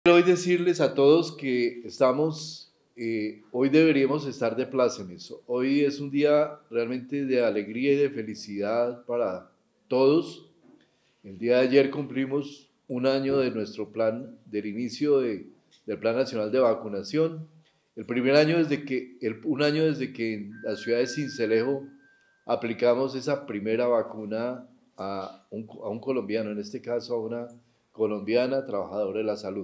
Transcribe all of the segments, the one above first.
Quiero hoy decirles a todos que hoy deberíamos estar de plácemes. Hoy es un día realmente de alegría y de felicidad para todos. El día de ayer cumplimos un año de nuestro plan, del inicio del Plan Nacional de Vacunación. El primer año un año desde que en la ciudad de Sincelejo aplicamos esa primera vacuna a un colombiano, en este caso a una colombiana trabajadora de la salud.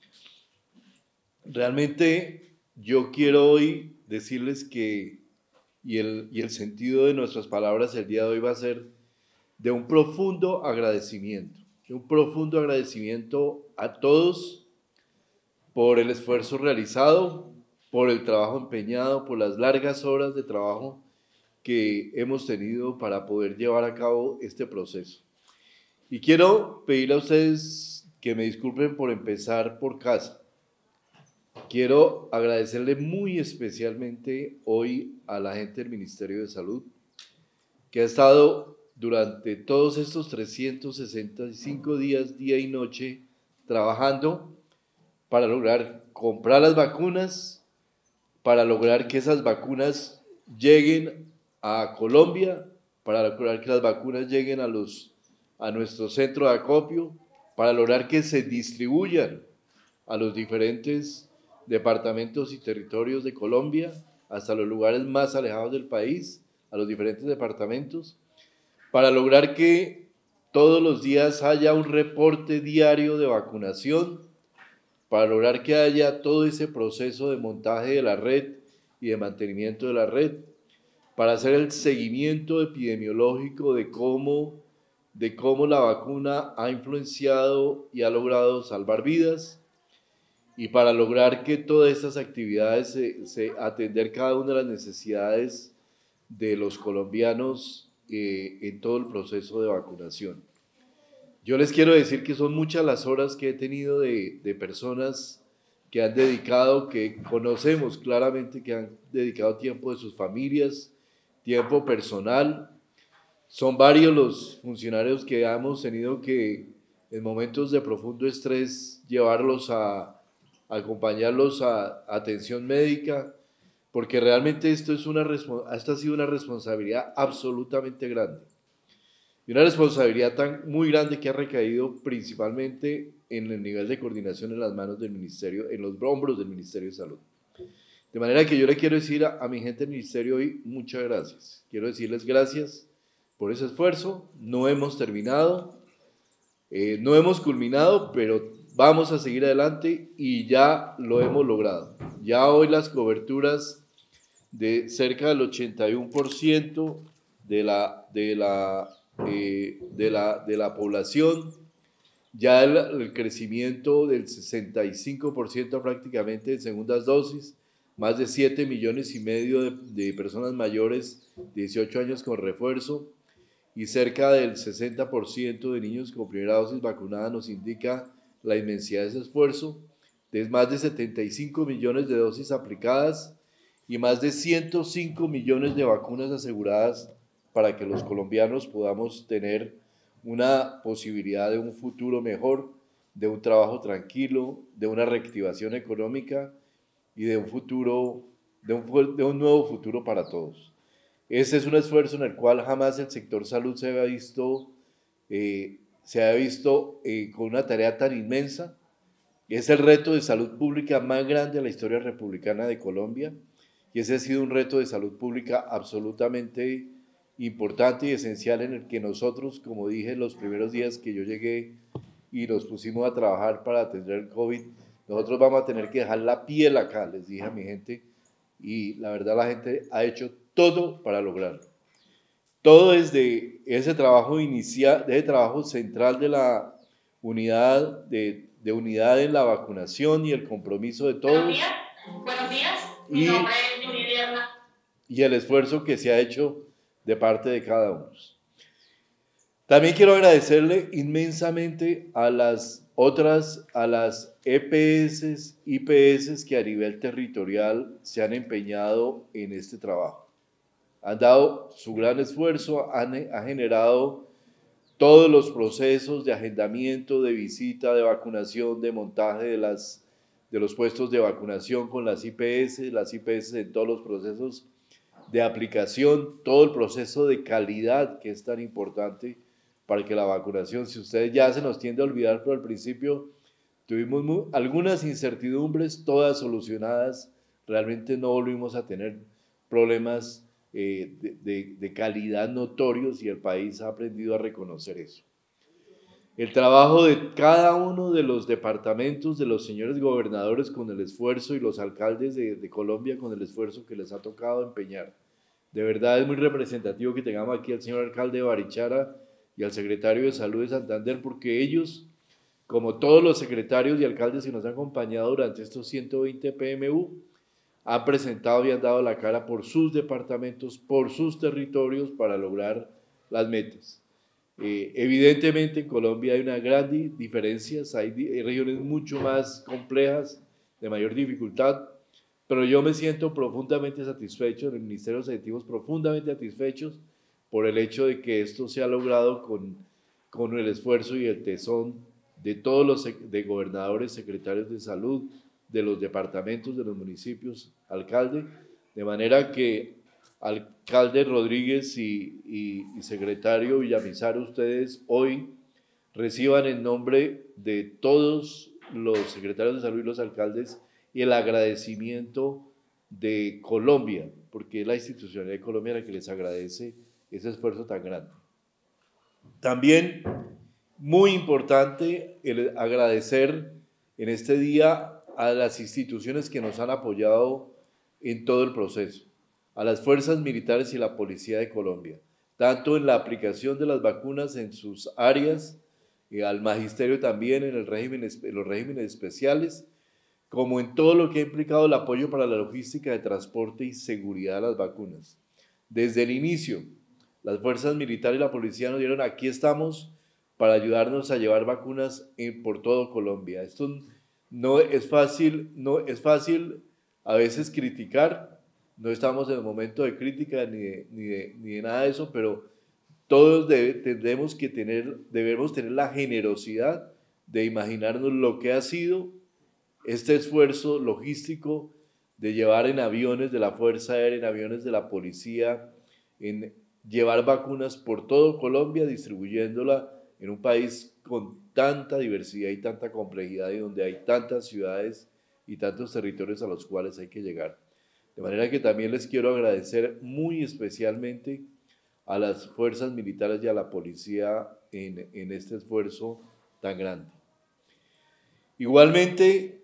Realmente yo quiero hoy decirles y el sentido de nuestras palabras el día de hoy va a ser de un profundo agradecimiento a todos por el esfuerzo realizado, por el trabajo empeñado, por las largas horas de trabajo que hemos tenido para poder llevar a cabo este proceso. Y quiero pedirle a ustedes que me disculpen por empezar por casa. Quiero agradecerle muy especialmente hoy a la gente del Ministerio de Salud, que ha estado durante todos estos 365 días, día y noche, trabajando para lograr comprar las vacunas, para lograr que esas vacunas lleguen a Colombia, para lograr que las vacunas lleguen a nuestro centro de acopio, para lograr que se distribuyan a los diferentes departamentos y territorios de Colombia, hasta los lugares más alejados del país, a los diferentes departamentos, para lograr que todos los días haya un reporte diario de vacunación, para lograr que haya todo ese proceso de montaje de la red y de mantenimiento de la red, para hacer el seguimiento epidemiológico de cómo la vacuna ha influenciado y ha logrado salvar vidas, y para lograr que todas estas actividades, atender cada una de las necesidades de los colombianos en todo el proceso de vacunación. Yo les quiero decir que son muchas las horas que he tenido de personas que han dedicado, que conocemos claramente que han dedicado tiempo de sus familias, tiempo personal. Son varios los funcionarios que hemos tenido que en momentos de profundo estrés llevarlos acompañarlos a atención médica, porque realmente esta ha sido una responsabilidad absolutamente grande. Y una responsabilidad muy grande que ha recaído principalmente en el nivel de coordinación en las manos del Ministerio, en los hombros del Ministerio de Salud. De manera que yo le quiero decir a mi gente del Ministerio hoy, muchas gracias. Quiero decirles gracias por ese esfuerzo. No hemos terminado, no hemos culminado, pero vamos a seguir adelante y ya lo hemos logrado. Ya hoy las coberturas de cerca del 81% de la población, ya el crecimiento del 65% prácticamente en segundas dosis, más de 7,5 millones de personas mayores de 18 años con refuerzo, y cerca del 60% de niños con primera dosis vacunada nos indica la inmensidad de ese esfuerzo, de más de 75 millones de dosis aplicadas y más de 105 millones de vacunas aseguradas para que los colombianos podamos tener una posibilidad de un futuro mejor, de un trabajo tranquilo, de una reactivación económica y de un nuevo futuro para todos. Ese es un esfuerzo en el cual jamás el sector salud se había visto con una tarea tan inmensa. Es el reto de salud pública más grande de la historia republicana de Colombia, y ese ha sido un reto de salud pública absolutamente importante y esencial, en el que nosotros, como dije los primeros días que yo llegué y nos pusimos a trabajar para atender el COVID, nosotros vamos a tener que dejar la piel acá, les dije a mi gente, y la verdad la gente ha hecho todo para lograrlo. Todo desde ese trabajo inicial, ese trabajo central de la unidad, de unidad en la vacunación y el compromiso de todos. Buenos días. Mi nombre es Yuridia Hernández. Y el esfuerzo que se ha hecho de parte de cada uno. También quiero agradecerle inmensamente a las EPS, IPS que a nivel territorial se han empeñado en este trabajo. Han dado su gran esfuerzo, ha generado todos los procesos de agendamiento, de visita, de vacunación, de montaje de los puestos de vacunación con las IPS en todos los procesos de aplicación, todo el proceso de calidad que es tan importante para que la vacunación, si ustedes ya se nos tiende a olvidar, pero al principio tuvimos algunas incertidumbres, todas solucionadas, realmente no volvimos a tener problemas de calidad notorios y el país ha aprendido a reconocer eso. El trabajo de cada uno de los departamentos, de los señores gobernadores con el esfuerzo y los alcaldes de Colombia con el esfuerzo que les ha tocado empeñar. De verdad es muy representativo que tengamos aquí al señor alcalde de Barichara y al secretario de Salud de Santander, porque ellos, como todos los secretarios y alcaldes que nos han acompañado durante estos 120 PMU, han presentado y han dado la cara por sus departamentos, por sus territorios para lograr las metas. Evidentemente en Colombia hay una gran diferencias, hay regiones mucho más complejas, de mayor dificultad, pero yo me siento profundamente satisfecho, en el Ministerio nos sentimos profundamente satisfechos por el hecho de que esto se ha logrado con el esfuerzo y el tesón de todos los gobernadores, secretarios de salud, de los departamentos, de los municipios, alcalde, de manera que alcalde Rodríguez y secretario Villamizar, ustedes hoy reciban en nombre de todos los secretarios de salud y los alcaldes el agradecimiento de Colombia, porque es la institucionalidad de Colombia la que les agradece ese esfuerzo tan grande. También muy importante el agradecer en este día a las instituciones que nos han apoyado en todo el proceso, a las fuerzas militares y la policía de Colombia, tanto en la aplicación de las vacunas en sus áreas, al magisterio también en los regímenes especiales, como en todo lo que ha implicado el apoyo para la logística de transporte y seguridad de las vacunas. Desde el inicio, las fuerzas militares y la policía nos dieron aquí estamos para ayudarnos a llevar vacunas por todo Colombia. Esto no es fácil a veces criticar, no estamos en el momento de crítica ni de nada de eso, pero todos debemos tener la generosidad de imaginarnos lo que ha sido este esfuerzo logístico de llevar en aviones de la Fuerza Aérea, en aviones de la policía, en llevar vacunas por todo Colombia, distribuyéndola en un país con tanta diversidad y tanta complejidad y donde hay tantas ciudades y tantos territorios a los cuales hay que llegar. De manera que también les quiero agradecer muy especialmente a las fuerzas militares y a la policía en este esfuerzo tan grande. Igualmente,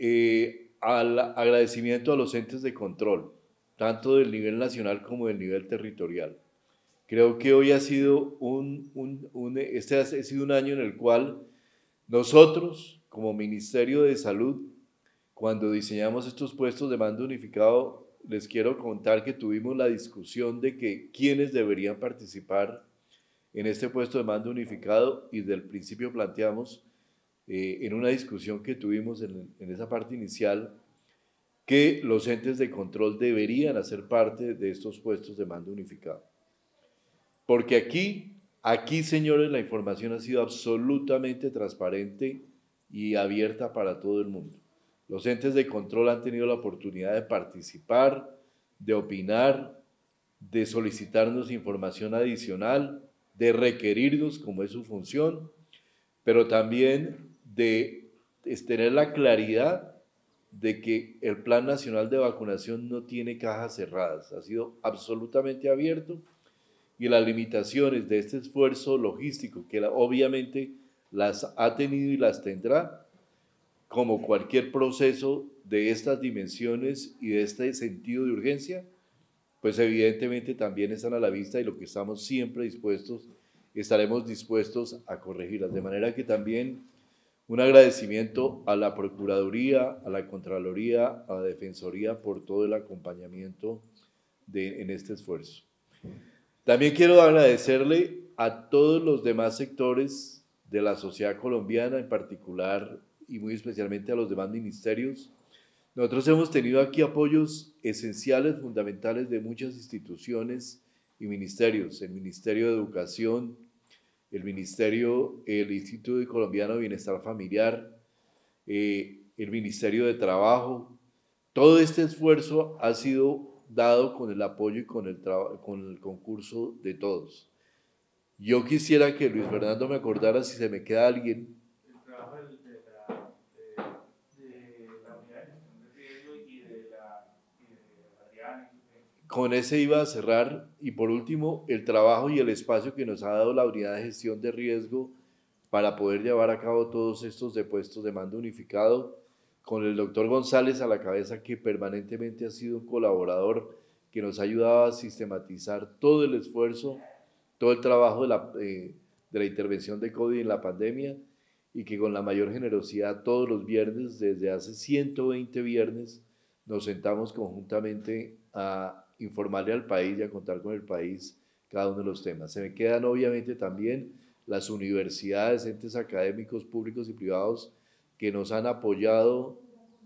al agradecimiento a los entes de control, tanto del nivel nacional como del nivel territorial. Creo que hoy ha sido este ha sido un año en el cual nosotros, como Ministerio de Salud, cuando diseñamos estos puestos de mando unificado, les quiero contar que tuvimos la discusión de que quiénes deberían participar en este puesto de mando unificado y desde el principio planteamos en una discusión que tuvimos en esa parte inicial que los entes de control deberían hacer parte de estos puestos de mando unificado. Porque aquí, señores, la información ha sido absolutamente transparente y abierta para todo el mundo. Los entes de control han tenido la oportunidad de participar, de opinar, de solicitarnos información adicional, de requerirnos, como es su función, pero también de tener la claridad de que el Plan Nacional de Vacunación no tiene cajas cerradas, ha sido absolutamente abierto y las limitaciones de este esfuerzo logístico, que obviamente las ha tenido y las tendrá, como cualquier proceso de estas dimensiones y de este sentido de urgencia, pues evidentemente también están a la vista y lo que estamos siempre estaremos dispuestos a corregirlas. De manera que también un agradecimiento a la Procuraduría, a la Contraloría, a la Defensoría por todo el acompañamiento en este esfuerzo. También quiero agradecerle a todos los demás sectores de la sociedad colombiana, en particular y muy especialmente a los demás ministerios. Nosotros hemos tenido aquí apoyos esenciales, fundamentales de muchas instituciones y ministerios, el Ministerio de Educación, el Ministerio, el Instituto Colombiano de Bienestar Familiar, el Ministerio de Trabajo. Todo este esfuerzo ha sido dado con el apoyo y con el concurso de todos. Yo quisiera que Luis Fernando me acordara si se me queda alguien. El trabajo de la unidad de gestión de riesgo y de la DIAN. Con ese iba a cerrar. Y por último, el trabajo y el espacio que nos ha dado la unidad de gestión de riesgo para poder llevar a cabo todos estos depuestos de mando unificado, con el doctor González a la cabeza, que permanentemente ha sido un colaborador que nos ha ayudado a sistematizar todo el esfuerzo, todo el trabajo de la intervención de COVID en la pandemia, y que con la mayor generosidad todos los viernes, desde hace 120 viernes, nos sentamos conjuntamente a informarle al país y a contar con el país cada uno de los temas. Se me quedan obviamente también las universidades, entes académicos públicos y privados que nos han apoyado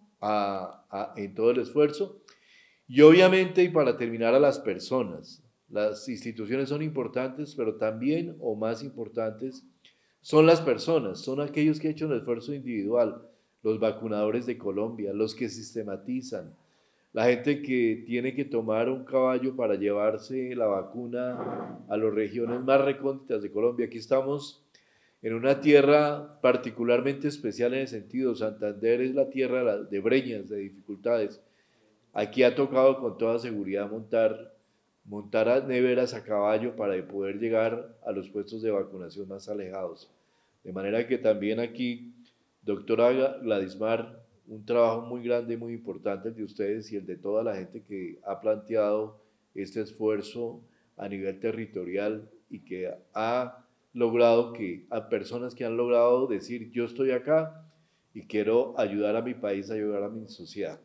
en todo el esfuerzo. Y obviamente, y para terminar, a las personas. Las instituciones son importantes, pero también, o más importantes, son las personas, son aquellos que han hecho un esfuerzo individual, los vacunadores de Colombia, los que sistematizan, la gente que tiene que tomar un caballo para llevarse la vacuna a las regiones más recónditas de Colombia. Aquí estamos en una tierra particularmente especial en el sentido, Santander es la tierra de breñas, de dificultades. Aquí ha tocado con toda seguridad montar a neveras a caballo para poder llegar a los puestos de vacunación más alejados. De manera que también aquí, doctora Gladismar, un trabajo muy grande y muy importante el de ustedes y el de toda la gente que ha planteado este esfuerzo a nivel territorial y que ha logrado a personas que han logrado decir yo estoy acá y quiero ayudar a mi país, ayudar a mi sociedad.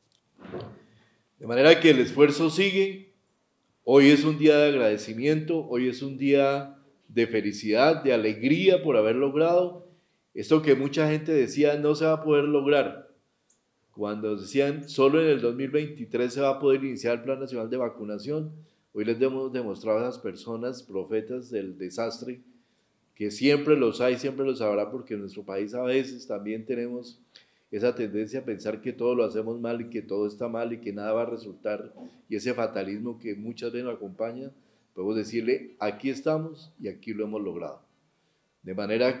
De manera que el esfuerzo sigue. Hoy es un día de agradecimiento, hoy es un día de felicidad, de alegría por haber logrado esto que mucha gente decía no se va a poder lograr. Cuando decían solo en el 2023 se va a poder iniciar el Plan Nacional de Vacunación, hoy les hemos demostrado a esas personas, profetas del desastre, que siempre los hay, siempre los habrá, porque en nuestro país a veces también tenemos esa tendencia a pensar que todo lo hacemos mal y que todo está mal y que nada va a resultar, y ese fatalismo que muchas veces nos acompaña, podemos decirle, aquí estamos y aquí lo hemos logrado. De manera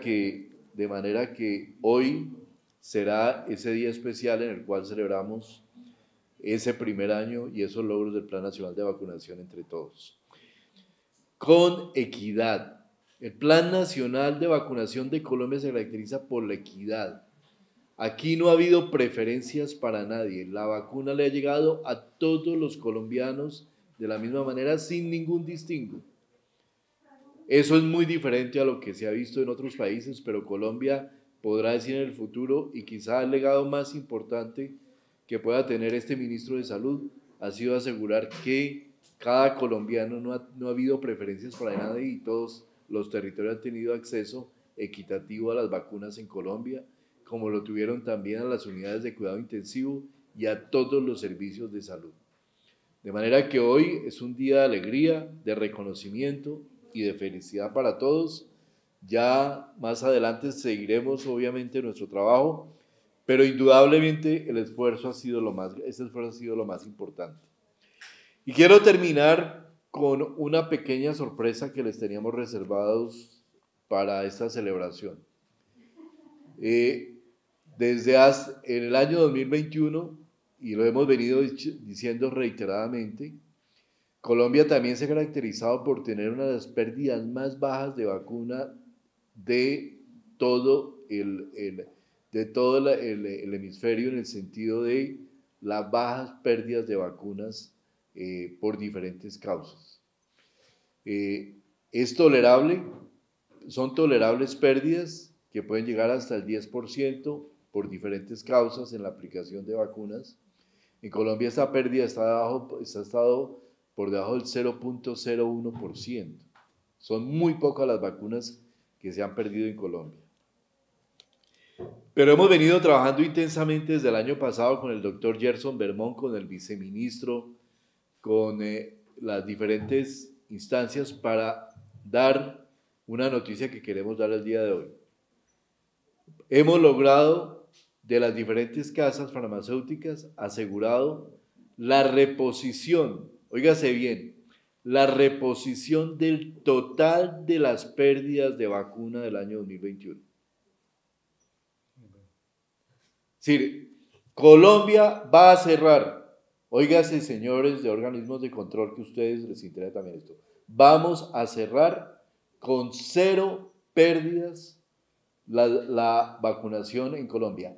que hoy será ese día especial en el cual celebramos ese primer año y esos logros del Plan Nacional de Vacunación entre todos. Con equidad. El Plan Nacional de Vacunación de Colombia se caracteriza por la equidad. Aquí no ha habido preferencias para nadie. La vacuna le ha llegado a todos los colombianos de la misma manera, sin ningún distingo. Eso es muy diferente a lo que se ha visto en otros países, pero Colombia podrá decir en el futuro, y quizá el legado más importante que pueda tener este ministro de Salud ha sido asegurar que cada colombiano no ha habido preferencias para nadie y todos los territorios han tenido acceso equitativo a las vacunas en Colombia, como lo tuvieron también a las unidades de cuidado intensivo y a todos los servicios de salud. De manera que hoy es un día de alegría, de reconocimiento y de felicidad para todos. Ya más adelante seguiremos obviamente nuestro trabajo, pero indudablemente ese esfuerzo ha sido lo más importante. Y quiero terminar con una pequeña sorpresa que les teníamos reservados para esta celebración. En el año 2021, y lo hemos venido diciendo reiteradamente, Colombia también se ha caracterizado por tener una de las pérdidas más bajas de vacuna de todo el hemisferio, en el sentido de las bajas pérdidas de vacunas por diferentes causas. Es tolerable, son tolerables pérdidas que pueden llegar hasta el 10% por diferentes causas en la aplicación de vacunas. En Colombia esta pérdida ha estado por debajo del 0.01%. Son muy pocas las vacunas que se han perdido en Colombia. Pero hemos venido trabajando intensamente desde el año pasado con el doctor Gerson Bermón, con el viceministro, con las diferentes instancias para dar una noticia que queremos dar el día de hoy. Hemos logrado de las diferentes casas farmacéuticas asegurado la reposición, óigase bien, la reposición del total de las pérdidas de vacuna del año 2021. Es decir, Colombia va a cerrar, óigase señores de organismos de control que a ustedes les interesa también esto, vamos a cerrar con 0 pérdidas la vacunación en Colombia.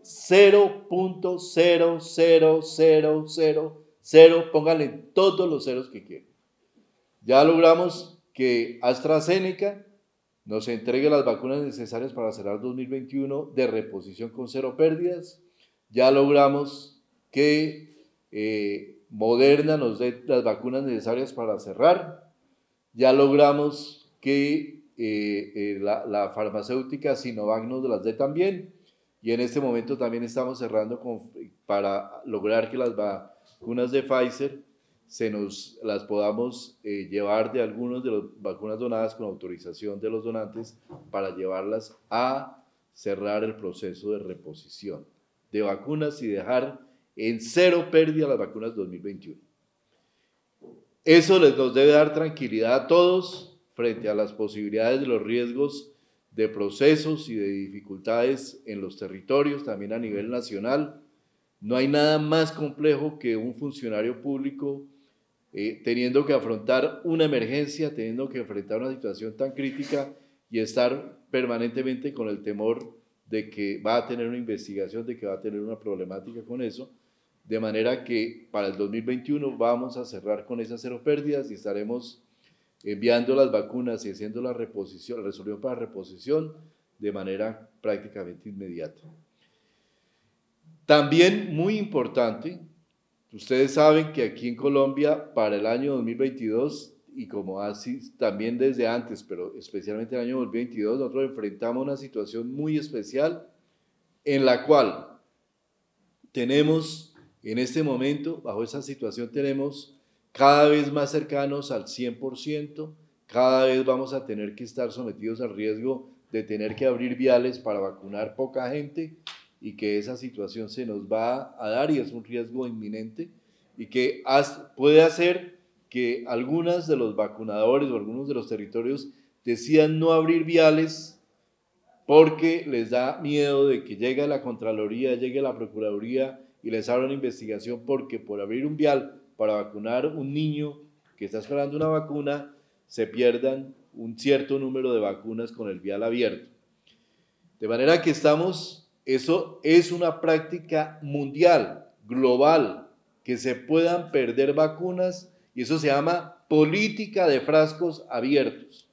0.00000, pónganle todos los ceros que quieran. Ya logramos que AstraZeneca nos entregue las vacunas necesarias para cerrar 2021 de reposición con 0 pérdidas. Ya logramos que Moderna nos dé las vacunas necesarias para cerrar. Ya logramos que la farmacéutica Sinovac nos las dé también. Y en este momento también estamos cerrando para lograr que las vacunas de Pfizer las podamos llevar de algunas de las vacunas donadas con autorización de los donantes para llevarlas a cerrar el proceso de reposición de vacunas y dejar en 0 pérdida las vacunas 2021. Eso nos debe dar tranquilidad a todos frente a las posibilidades de los riesgos de procesos y de dificultades en los territorios, también a nivel nacional. No hay nada más complejo que un funcionario público teniendo que afrontar una emergencia, teniendo que enfrentar una situación tan crítica y estar permanentemente con el temor de que va a tener una investigación, de que va a tener una problemática con eso, de manera que para el 2021 vamos a cerrar con esas 0 pérdidas y estaremos enviando las vacunas y haciendo la resolución para reposición de manera prácticamente inmediata. También muy importante, ustedes saben que aquí en Colombia para el año 2022, y como así también desde antes, pero especialmente el año 2022, nosotros enfrentamos una situación muy especial en la cual tenemos, en este momento, bajo esa situación tenemos cada vez más cercanos al 100%, cada vez vamos a tener que estar sometidos al riesgo de tener que abrir viales para vacunar poca gente y que esa situación se nos va a dar y es un riesgo inminente y que puede hacer que algunos de los vacunadores o algunos de los territorios decidan no abrir viales porque les da miedo de que llegue la Contraloría, llegue la Procuraduría y les abra una investigación porque por abrir un vial para vacunar un niño que está esperando una vacuna, se pierdan un cierto número de vacunas con el vial abierto. De manera que eso es una práctica mundial, global, que se puedan perder vacunas y eso se llama política de frascos abiertos.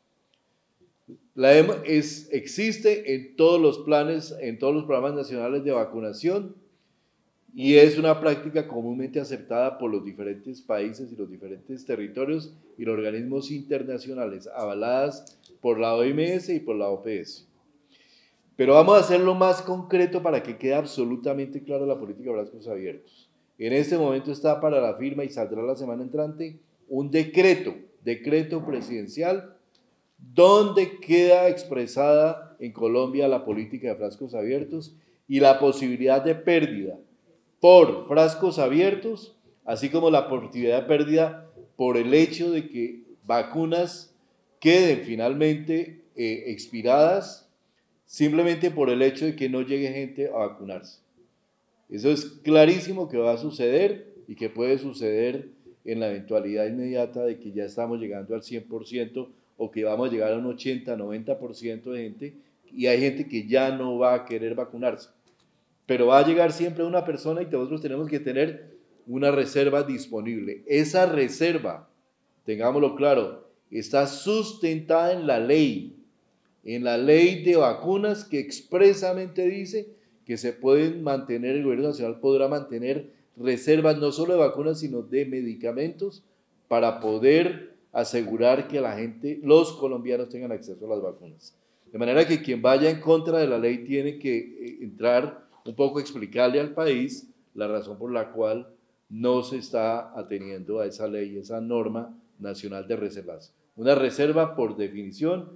Existe en todos los planes, en todos los programas nacionales de vacunación y es una práctica comúnmente aceptada por los diferentes países y los diferentes territorios y los organismos internacionales, avaladas por la OMS y por la OPS. Pero vamos a hacerlo más concreto para que quede absolutamente clara la política de frascos abiertos. En este momento está para la firma y saldrá la semana entrante un decreto presidencial donde queda expresada en Colombia la política de frascos abiertos y la posibilidad de pérdida por frascos abiertos, así como la posibilidad de pérdida por el hecho de que vacunas queden finalmente expiradas simplemente por el hecho de que no llegue gente a vacunarse. Eso es clarísimo que va a suceder y que puede suceder en la eventualidad inmediata de que ya estamos llegando al 100% o que vamos a llegar a un 80, 90% de gente y hay gente que ya no va a querer vacunarse. Pero va a llegar siempre una persona y nosotros tenemos que tener una reserva disponible. Esa reserva, tengámoslo claro, está sustentada en la ley de vacunas que expresamente dice que se pueden mantener, el gobierno nacional podrá mantener reservas no solo de vacunas, sino de medicamentos para poder asegurar que la gente, los colombianos tengan acceso a las vacunas. De manera que quien vaya en contra de la ley tiene que entrar un poco a explicarle al país la razón por la cual no se está ateniendo a esa ley, esa norma nacional de reservas. Una reserva, por definición,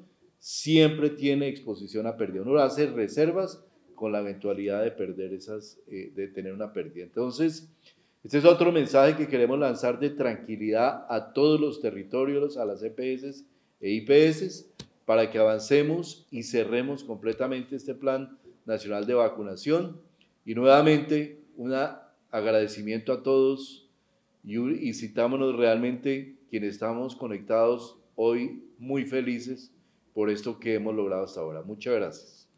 siempre tiene exposición a pérdida. Uno hace reservas con la eventualidad de perder de tener una pérdida. Entonces, este es otro mensaje que queremos lanzar de tranquilidad a todos los territorios, a las EPS e IPS, para que avancemos y cerremos completamente este Plan Nacional de Vacunación. Y nuevamente, un agradecimiento a todos y citámonos realmente quienes estamos conectados hoy muy felices por esto que hemos logrado hasta ahora. Muchas gracias.